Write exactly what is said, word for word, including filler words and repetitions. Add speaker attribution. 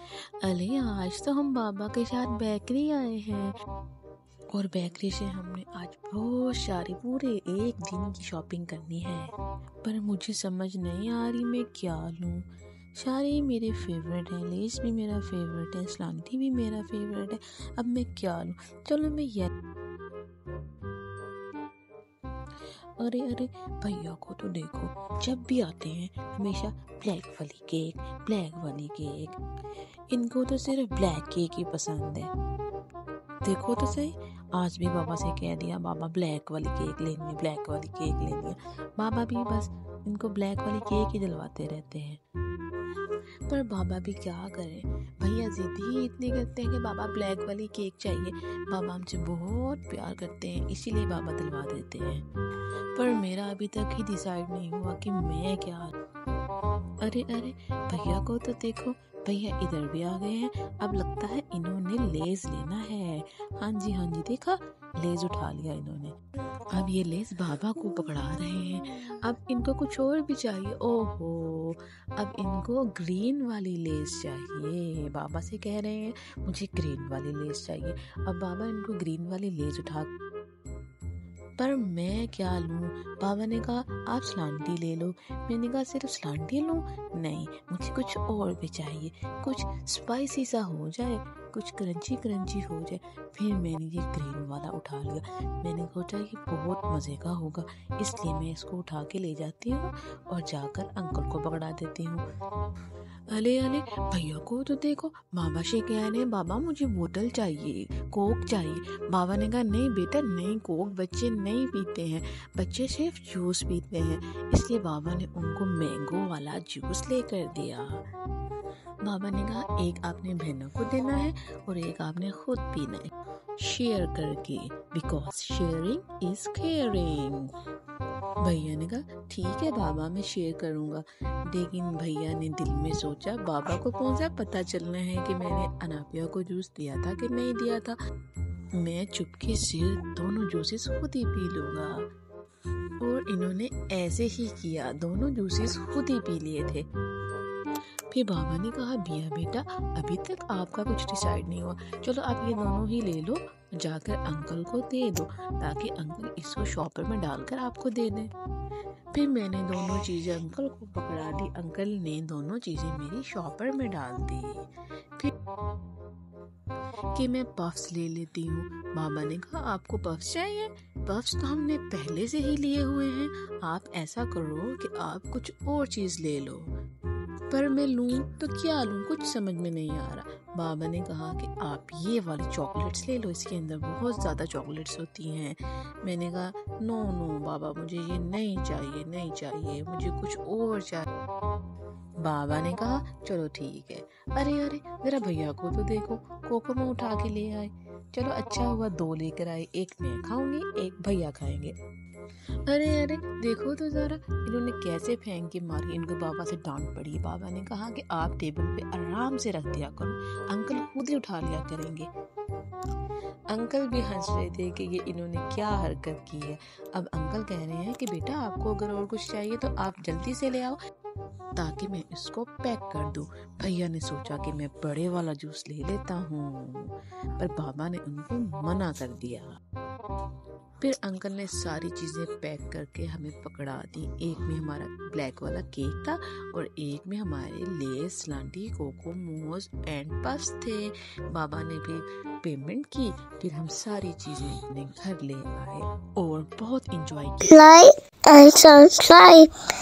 Speaker 1: अरे आज तो हम बाबा के साथ बेकरी आए हैं और बेकरी से हमने आज बहुत सारी पूरे एक दिन की शॉपिंग करनी है। पर मुझे समझ नहीं आ रही मैं क्या लूँ। सारे मेरे फेवरेट हैं, लेस भी मेरा फेवरेट है, सलांती भी मेरा फेवरेट है। अब मैं क्या लूँ? चलो मैं ये अरे अरे भैया को तो देखो, जब भी आते हैं हमेशा ब्लैक वाली केक, ब्लैक वाली केक। इनको तो सिर्फ ब्लैक केक ही पसंद है। देखो तो सही, आज भी बाबा से कह दिया बाबा ब्लैक वाली केक लेनी है, ब्लैक वाली केक लेनी है। बाबा भी बस इनको ब्लैक वाली केक ही दिलवाते रहते हैं। पर बाबा भी क्या करें, भैया जिद ही इतनी करते हैं कि बाबा ब्लैक वाली केक चाहिए। बाबा हमसे बहुत प्यार करते हैं, इसीलिए बाबा दिलवा देते हैं। पर मेरा अभी तक ही डिसाइड नहीं हुआ कि मैं क्या। अरे अरे भैया को तो देखो, भैया इधर भी आ गए हैं। अब लगता है इन्होंने लेस लेना है। हाँ जी हाँ जी, देखा, लेस उठा लिया इन्होंने। अब ये लेस बाबा को पकड़ा रहे हैं। अब इनको कुछ और भी चाहिए। ओहो, अब इनको ग्रीन वाली लेस चाहिए। बाबा से कह रहे हैं मुझे ग्रीन वाली लेस चाहिए। अब बाबा इनको ग्रीन वाली लेस उठा। पर मैं क्या लूं? बाबा ने कहा आप सलांटी ले लो। मैंने कहा सिर्फ सलांटी लूं? नहीं, मुझे कुछ और भी चाहिए, कुछ स्पाइसी सा हो जाए, कुछ क्रंची क्रंची हो जाए। फिर मैंने ये ग्रीन वाला उठा लिया। मैंने सोचा ये बहुत मज़े का होगा, इसलिए मैं इसको उठा के ले जाती हूँ और जाकर अंकल को पकड़ा देती हूँ। अले अले भैया को तो देखो, बाबा से कह रहे हैं बाबा मुझे बोतल चाहिए, कोक चाहिए। बाबा ने कहा नहीं बेटा नहीं, कोक बच्चे नहीं पीते हैं, बच्चे सिर्फ जूस पीते हैं। इसलिए बाबा ने उनको मैंगो वाला जूस लेकर दिया। बाबा ने कहा एक आपने बहनों को देना है और एक आपने खुद पीना है, शेयर करके, बिकॉज शेयरिंग इज केयरिंग। भैया ने कहा ठीक है बाबा, मैं शेयर करूंगा। लेकिन भैया ने दिल में सोचा बाबा को कौन सा पता चलना है कि मैंने अनापिया को जूस दिया था कि नहीं दिया था। मैं चुपके से दोनों जूसेस खुद ही पी लूंगा। और इन्होंने ऐसे ही किया, दोनों जूसेस खुद ही पी लिए थे। फिर बाबा ने कहा बिया बेटा अभी तक आपका कुछ डिसाइड नहीं हुआ, चलो आप ये दोनों ही ले लो, जाकर अंकल को दे दो ताकि अंकल इसको शॉपर में डालकर आपको दे दें। फिर मैंने दोनों चीज़ें अंकल को पकड़ा दी। अंकल ने दोनों चीज़ें मेरी शॉपर में डाल दी। फिर कि मैं पफ्स ले लेती हूँ। बाबा ने कहा आपको पफ्स चाहिए? पफ्स तो हमने पहले से ही लिए हुए हैं, आप ऐसा करो कि आप कुछ और चीज़ ले लो। पर मैं लूँ तो क्या लूँ, कुछ समझ में नहीं आ रहा। बाबा ने कहा कि आप ये वाली चॉकलेट्स ले लो, इसके अंदर बहुत ज़्यादा चॉकलेट्स होती हैं। मैंने कहा नो नो बाबा, मुझे ये नहीं चाहिए, नहीं चाहिए, मुझे कुछ और चाहिए। बाबा ने कहा चलो ठीक है। अरे अरे जरा भैया को तो देखो, कोको में उठा के ले आए। चलो अच्छा हुआ दो लेकर आए, एक मैं खाऊंगी एक भैया खाएंगे। अरे अरे देखो तो जरा, इन्होंने कैसे फेंक के मारी। इनको बाबा से डांट पड़ी। बाबा ने कहा कि आप टेबल पे आराम से रख दिया करो, अंकल खुद ही उठा लिया करेंगे। अंकल भी हंस रहे थे कि ये इन्होंने क्या हरकत की है। अब अंकल कह रहे हैं कि बेटा आपको अगर और कुछ चाहिए तो आप जल्दी से ले आओ ताकि मैं इसको पैक कर दूं। भैया ने सोचा कि मैं बड़े वाला जूस ले लेता हूँ, पर बाबा ने उनको मना कर दिया। फिर अंकल ने सारी चीज़ें पैक करके हमें पकड़ा दी। एक में हमारा ब्लैक वाला केक था और एक में हमारे लेस, सलांटी, कोको, मोमोज एंड पफ्स थे। बाबा ने भी पेमेंट की, फिर हम सारी चीज़ें अपने घर ले आए और बहुत इंजॉय किया।
Speaker 2: Like and subscribe.